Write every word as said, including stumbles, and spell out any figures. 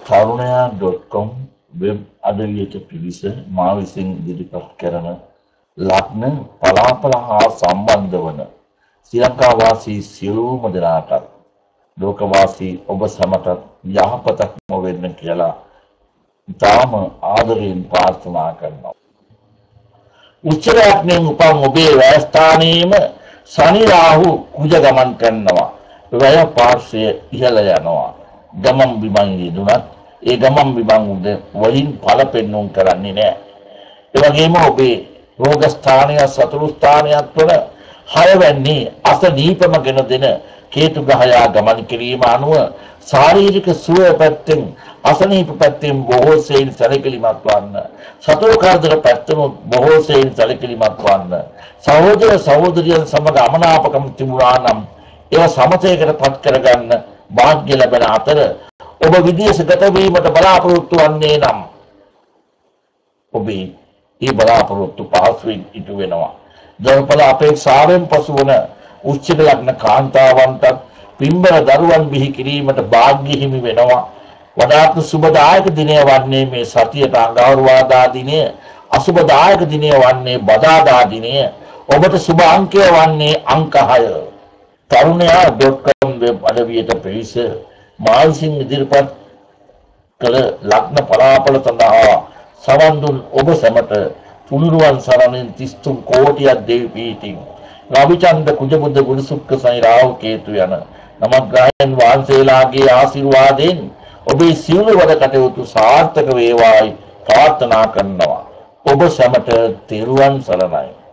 karunaya dot com වෙබ් අඩවියට පිවිස මා විසින් ඉදිරිපත් කරන ලග්න පලාපල හා සම්බන්ධ වන ශ්‍රී ලංකා වාසී සියලුම දෙනාට ලෝක වාසී ඔබ සැමට යහපතක්ම වෙන්න කියලා තාම ආදරයෙන් ප්‍රාර්ථනා කරනවා. උච්චරාඥෙන් උපන් ඔබේ වයස්ථානයේම ශනි රාහු කුජ ගමන් කරනවා. වැය පාර්ශ්වය ඉහළ යනවා. ගමන් බිමන් යෙදුනත් ඒ ගමන් බිමන් උද වලින් ඵල පෙන්වුම් කරන්නේ නැහැ. ඒ වගේම ඔබේ රෝග ස්ථානය සතුරු ස්ථානයක් වන හයවැන්නේ අසනීපම ගෙන දෙන කේතු ග්‍රහයා ගමන් කිරීම අනුව ශාරීරික සුවය පැත්තෙන් අසනීප පැත්තෙන් බොහෝ සෙයින් සැලකිලිමත් වන්න, සතුරු කරදර පැත්තෙන් බොහෝ සෙයින් සැලකිලිමත් වන්න, සහෝදර සහෝදරියන් සමග අමනාපකම් තිබුණා නම් ඒවා සමතයකට පත් කරගන්න වාග්ය ලැබෙන අතර ඔබ විදේශගත වීමට බලාපොරොත්තු වන්නේ නම් ඔබේ ඒ බලාපොරොත්තු පහසුවෙන් ඉටු වෙනවා. දරපල අපේක්ෂාවෙන් පසුවන උච්චක ලග්න කාන්තාවන්ට පින්බර දරුවන් බිහි කිරීමට වාග්ය හිමි වෙනවා. වඩාත් සුබදායක දිනය වන්නේ මේ සතියට අඟහරුවාදා දිනය, අසුබදායක දිනය වන්නේ බදාදා දිනය. ඔබට සුබ අංකය වන්නේ අංක හය. තරුණයා dot com වෙබ් අඩවියට පිවිස මා විසින් ඉදිරිපත් කළ ලග්න පලාපල සඳහා සවන් දුන් ඔබ සැමට පුනුරුවන් සරණින් තිස් තුන් කෝටියක් දෙවි පීඨින් රවිචන්ද්‍ර කුජබුද්ධ ගුණසුක්ඛ සයි රාහු කේතු යන නමග්‍රහයන් වහන්සේලාගේ ආශිර්වාදයෙන් ඔබේ සියලු වැඩ කටයුතු සාර්ථක වේවායි ප්‍රාර්ථනා කරනවා. ඔබ සැමට තෙරුවන් සරණයි.